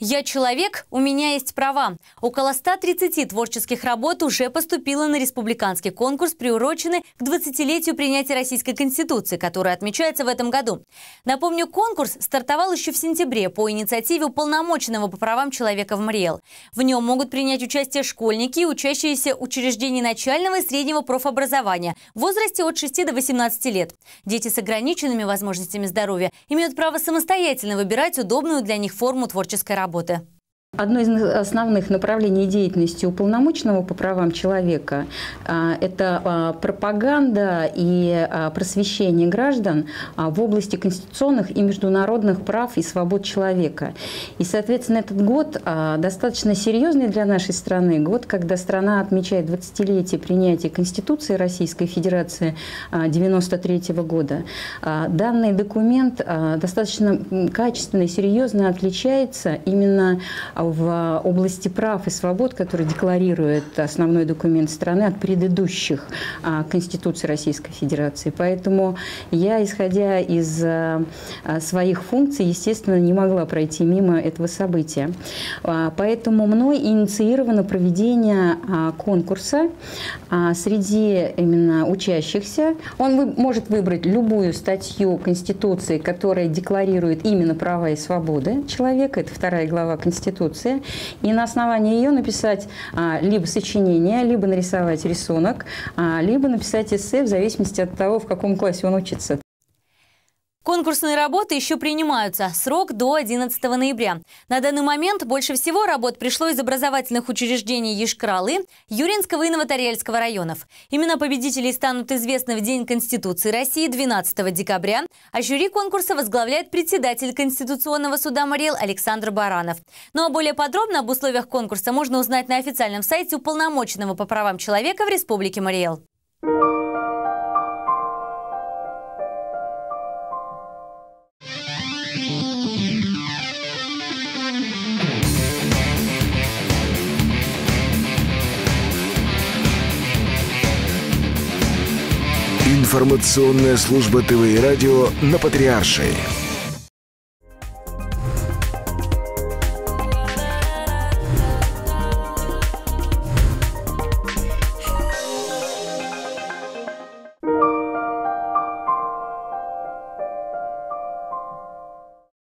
«Я человек, у меня есть права». Около 130 творческих работ уже поступило на республиканский конкурс, приуроченный к 20-летию принятия Российской Конституции, который отмечается в этом году. Напомню, конкурс стартовал еще в сентябре по инициативе уполномоченного по правам человека в МРИЭЛ. В нем могут принять участие школьники и учащиеся учреждений начального и среднего профобразования в возрасте от 6 до 18 лет. Дети с ограниченными возможностями здоровья имеют право самостоятельно выбирать удобную для них форму творческой работы. Одно из основных направлений деятельности уполномоченного по правам человека – это пропаганда и просвещение граждан в области конституционных и международных прав и свобод человека. И, соответственно, этот год достаточно серьезный для нашей страны. Год, когда страна отмечает 20-летие принятия Конституции Российской Федерации 1993 года. Данный документ достаточно качественно и серьезно отличается именно в области прав и свобод, который декларирует основной документ страны, от предыдущих Конституций Российской Федерации. Поэтому я, исходя из своих функций, естественно, не могла пройти мимо этого события. Поэтому мной инициировано проведение конкурса среди именно учащихся. Он может выбрать любую статью Конституции, которая декларирует именно права и свободы человека. Это 2 глава Конституции. И на основании ее написать либо сочинение, либо нарисовать рисунок, либо написать эссе, в зависимости от того, в каком классе он учится. Конкурсные работы еще принимаются. Срок до 11 ноября. На данный момент больше всего работ пришло из образовательных учреждений Йошкар-Олы, Юрьинского и Новоториальского районов. Имена победителей станут известны в День Конституции России 12 декабря, а жюри конкурса возглавляет председатель Конституционного суда МРИЭЛ Александр Баранов. Ну а более подробно об условиях конкурса можно узнать на официальном сайте уполномоченного по правам человека в Республике МРИЭЛ. Информационная служба ТВ и радио на Патриаршей.